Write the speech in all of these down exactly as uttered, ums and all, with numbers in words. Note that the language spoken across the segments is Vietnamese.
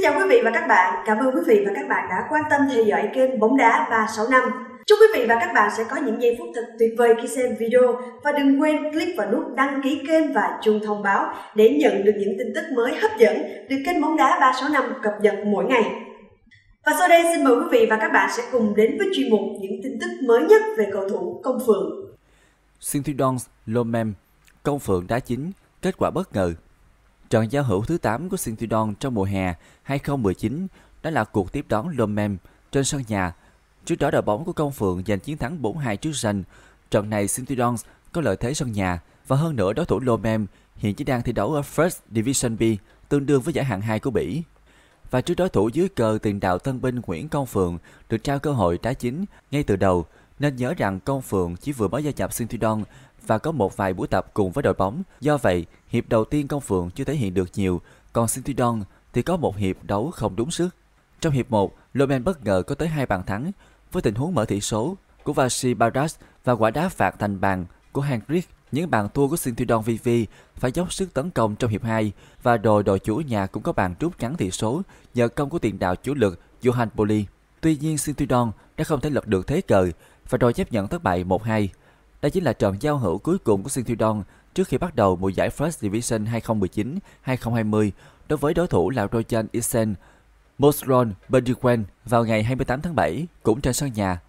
chào quý vị và các bạn. Cảm ơn quý vị và các bạn đã quan tâm theo dõi kênh Bóng Đá ba sáu năm. Chúc quý vị và các bạn sẽ có những giây phút thật tuyệt vời khi xem video. Và đừng quên click vào nút đăng ký kênh và chuông thông báo để nhận được những tin tức mới hấp dẫn được kênh Bóng Đá ba sáu năm cập nhật mỗi ngày. Và sau đây xin mời quý vị và các bạn sẽ cùng đến với chuyên mục những tin tức mới nhất về cầu thủ Công Phượng. Synthydon Lomem, Công Phượng đá chính, kết quả bất ngờ. Trận giao hữu thứ tám của Synthydon trong mùa hè hai không một chín đó là cuộc tiếp đón Lomem trên sân nhà. Trước đó đội bóng của Công Phượng giành chiến thắng bốn hai trước Ranh. Trận này Synthydon có lợi thế sân nhà và hơn nữa đối thủ Lomem hiện chỉ đang thi đấu ở First Division B, tương đương với giải hạng hai của Bỉ. Và trước đối thủ dưới cờ tiền đạo tân binh Nguyễn Công Phượng được trao cơ hội đá chính ngay từ đầu, nên nhớ rằng Công Phượng chỉ vừa mới gia nhập Synthydon và có một vài buổi tập cùng với đội bóng. Do vậy, hiệp đầu tiên Công Phượng chưa thể hiện được nhiều, còn Synthydon thì có một hiệp đấu không đúng sức. Trong hiệp một, Lomem bất ngờ có tới hai bàn thắng với tình huống mở tỷ số của Vasi Baras và quả đá phạt thành bàn của Hendrik. Những bàn thua của Synthydon vê vê phải dốc sức tấn công trong hiệp hai và đội đội chủ nhà cũng có bàn rút ngắn tỷ số nhờ công của tiền đạo chủ lực Johan Poli. Tuy nhiên Synthydon đã không thể lật được thế cờ và rồi chấp nhận thất bại một hai. Đây chính là trận giao hữu cuối cùng của Synthydon trước khi bắt đầu mùa giải First Division hai không một chín hai không hai không đối với đối thủ là Rojan Isen Mosron Berdiquen vào ngày hai mươi tám tháng bảy cũng trên sân nhà.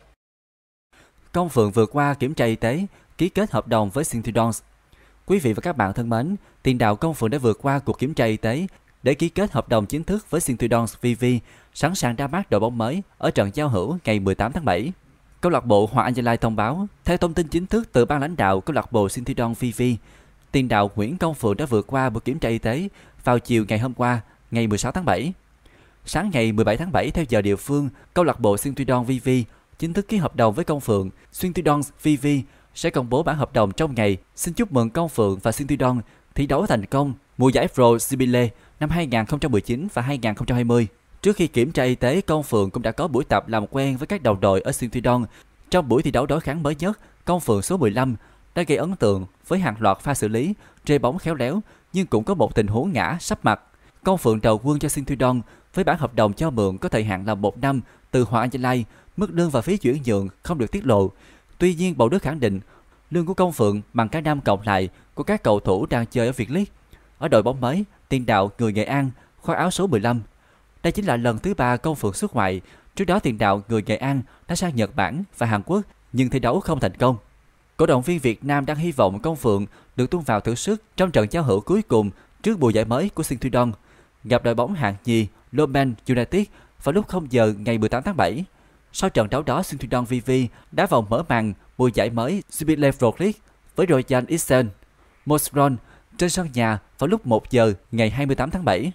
Công Phượng vừa qua kiểm tra y tế, ký kết hợp đồng với Synthydon. Quý vị và các bạn thân mến, tiền đạo Công Phượng đã vượt qua cuộc kiểm tra y tế để ký kết hợp đồng chính thức với Synthydon vê vê, sẵn sàng ra mắt đội bóng mới ở trận giao hữu ngày mười tám tháng bảy. Câu lạc bộ Hoàng Anh Gia Lai thông báo, theo thông tin chính thức từ ban lãnh đạo câu lạc bộ Synthydon vê vê, tiền đạo Nguyễn Công Phượng đã vượt qua buổi kiểm tra y tế vào chiều ngày hôm qua, ngày mười sáu tháng bảy. Sáng ngày mười bảy tháng bảy theo giờ địa phương, câu lạc bộ Synthydon vê vê chính thức ký hợp đồng với Công Phượng. Synthydon vê vê sẽ công bố bản hợp đồng trong ngày. Xin chúc mừng Công Phượng và Synthydon thi đấu thành công mùa giải Pro Jubilee năm hai không một chín và hai không hai không. Trước khi kiểm tra y tế, Công Phượng cũng đã có buổi tập làm quen với các đồng đội ở Synthydon. Trong buổi thi đấu đối kháng mới nhất, Công Phượng số mười lăm đã gây ấn tượng với hàng loạt pha xử lý, rê bóng khéo léo, nhưng cũng có một tình huống ngã sắp mặt. Công Phượng đầu quân cho Synthydon với bản hợp đồng cho mượn có thời hạn là một năm từ Hoàng Anh Gia Lai, mức lương và phí chuyển nhượng không được tiết lộ. Tuy nhiên, Bầu Đức khẳng định lương của Công Phượng bằng cả năm cộng lại của các cầu thủ đang chơi ở Việt League. Ở đội bóng mới, tiền đạo người Nghệ An khoác áo số mười lăm. Đây chính là lần thứ ba Công Phượng xuất ngoại. Trước đó tiền đạo người Nghệ An đã sang Nhật Bản và Hàn Quốc nhưng thi đấu không thành công. Cổ động viên Việt Nam đang hy vọng Công Phượng được tung vào thử sức trong trận giao hữu cuối cùng trước mùa giải mới của Synthydon gặp đội bóng hạng nhì Lomem United vào lúc không giờ ngày mười tám tháng bảy. Sau trận đấu đó, Synthydon vê vê đá vòng mở màn mùa giải mới Jubilee Pro League với Rojan Isen Mosron trên sân nhà vào lúc một giờ ngày hai mươi tám tháng bảy.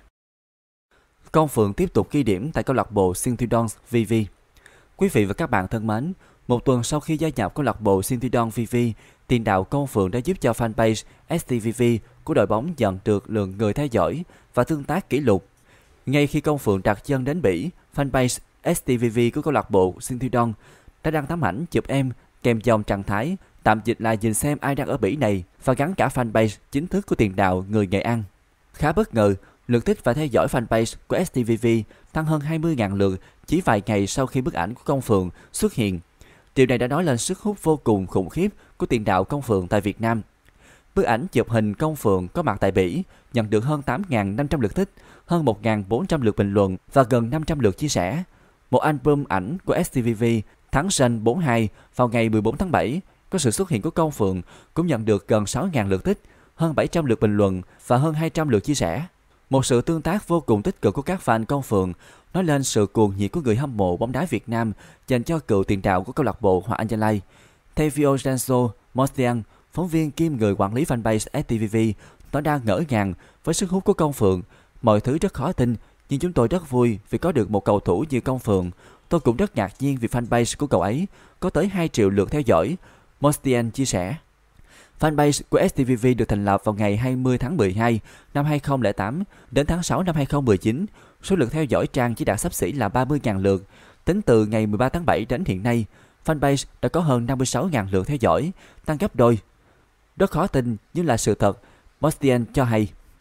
Công Phượng tiếp tục ghi điểm tại câu lạc bộ Synthydon vê vê. Quý vị và các bạn thân mến, một tuần sau khi gia nhập câu lạc bộ Synthydon vê vê, tiền đạo Công Phượng đã giúp cho fanpage ét tê vê vê của đội bóng nhận được lượng người theo dõi và tương tác kỷ lục. Ngay khi Công Phượng đặt chân đến Bỉ, fanpage ét tê vê vê của câu lạc bộ Synthydon đã đăng tấm ảnh chụp em kèm dòng trạng thái tạm dịch là nhìn xem ai đang ở Bỉ này và gắn cả fanpage chính thức của tiền đạo người Nghệ An. Khá bất ngờ, lượt thích và theo dõi fanpage của ét tê vê vê tăng hơn hai mươi nghìn lượt chỉ vài ngày sau khi bức ảnh của Công Phượng xuất hiện. Điều này đã nói lên sức hút vô cùng khủng khiếp của tiền đạo Công Phượng tại Việt Nam. Bức ảnh chụp hình Công Phượng có mặt tại Bỉ nhận được hơn tám nghìn năm trăm lượt thích, hơn một nghìn bốn trăm lượt bình luận và gần năm trăm lượt chia sẻ. Một album ảnh của ét tê vê vê thắng Ranh bốn hai vào ngày mười bốn tháng bảy có sự xuất hiện của Công Phượng cũng nhận được gần sáu nghìn lượt thích, hơn bảy trăm lượt bình luận và hơn hai trăm lượt chia sẻ. Một sự tương tác vô cùng tích cực của các fan Công Phượng nói lên sự cuồng nhiệt của người hâm mộ bóng đá Việt Nam dành cho cựu tiền đạo của câu lạc bộ Hoàng Anh Gia Lai. Theo Vincenzo Mostian, phóng viên kiêm người quản lý fanpage ét tê vê vê, nó đang ngỡ ngàng với sức hút của Công Phượng. Mọi thứ rất khó tin, nhưng chúng tôi rất vui vì có được một cầu thủ như Công Phượng. Tôi cũng rất ngạc nhiên vì fanpage của cậu ấy có tới hai triệu lượt theo dõi, Mostian chia sẻ. Fanpage của ét tê vê vê được thành lập vào ngày hai mươi tháng mười hai năm hai không không tám. Đến tháng sáu năm hai không một chín, số lượt theo dõi trang chỉ đạt xấp xỉ là ba mươi nghìn lượt. Tính từ ngày mười ba tháng bảy đến hiện nay, fanpage đã có hơn năm mươi sáu nghìn lượt theo dõi, tăng gấp đôi. Rất khó tin nhưng là sự thật, Mostian cho hay.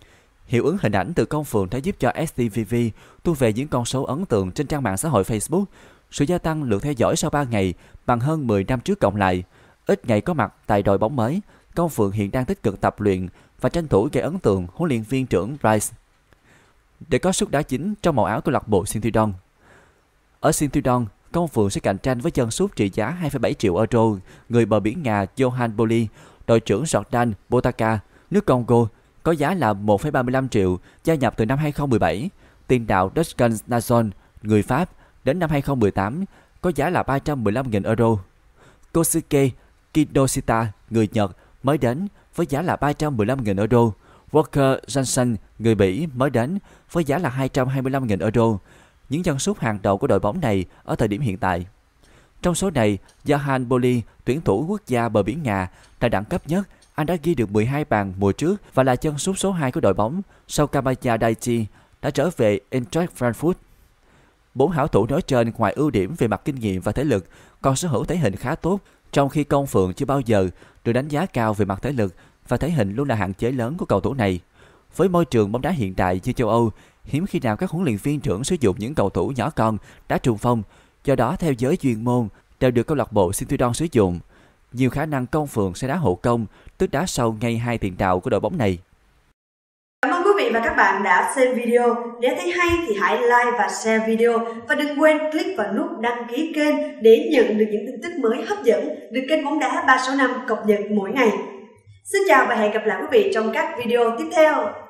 Hiệu ứng hình ảnh từ Công Phượng đã giúp cho ét tê vê vê thu về những con số ấn tượng trên trang mạng xã hội Facebook. Sự gia tăng lượt theo dõi sau ba ngày bằng hơn mười năm trước cộng lại. Ít ngày có mặt tại đội bóng mới, Công Phượng hiện đang tích cực tập luyện và tranh thủ gây ấn tượng huấn luyện viên trưởng Rice để có suất đá chính trong màu áo câu lạc bộ Sinthiou. Ở Sinthiou, Công Phượng sẽ cạnh tranh với chân sút trị giá hai phẩy bảy triệu euro, người bờ biển Nga Johan Boli, đội trưởng Jordan Botaka, nước Congo, có giá là một phẩy ba mươi lăm triệu, gia nhập từ năm hai không một bảy. Tiền đạo Duncan Nazon, người Pháp, đến năm hai không một tám, có giá là ba trăm mười lăm nghìn euro. Kosuke Kidoshita, người Nhật, mới đến với giá là ba trăm mười lăm nghìn euro. Walker Johnson, người Bỉ, mới đến với giá là hai trăm hai mươi lăm nghìn euro. Những chân sút hàng đầu của đội bóng này ở thời điểm hiện tại. Trong số này, Johan Boli, tuyển thủ quốc gia bờ biển Nga, là đẳng cấp nhất. Anh đã ghi được mười hai bàn mùa trước và là chân sút số hai của đội bóng sau Kamaya Daichi đã trở về Eintracht Frankfurt. Bốn hảo thủ nói trên ngoài ưu điểm về mặt kinh nghiệm và thể lực còn sở hữu thể hình khá tốt, trong khi Công Phượng chưa bao giờ được đánh giá cao về mặt thể lực và thể hình luôn là hạn chế lớn của cầu thủ này. Với môi trường bóng đá hiện đại như châu Âu, hiếm khi nào các huấn luyện viên trưởng sử dụng những cầu thủ nhỏ con đá trung phong, do đó theo giới chuyên môn đều được câu lạc bộ Sinthiou sử dụng. Nhiều khả năng Công Phượng sẽ đá hậu công, tức đá sâu ngay hai tiền đạo của đội bóng này. Cảm ơn quý vị và các bạn đã xem video. Nếu thấy hay thì hãy like và share video và đừng quên click vào nút đăng ký kênh để nhận được những tin tức mới hấp dẫn được kênh Bóng Đá ba sáu năm cập nhật mỗi ngày. Xin chào và hẹn gặp lại quý vị trong các video tiếp theo.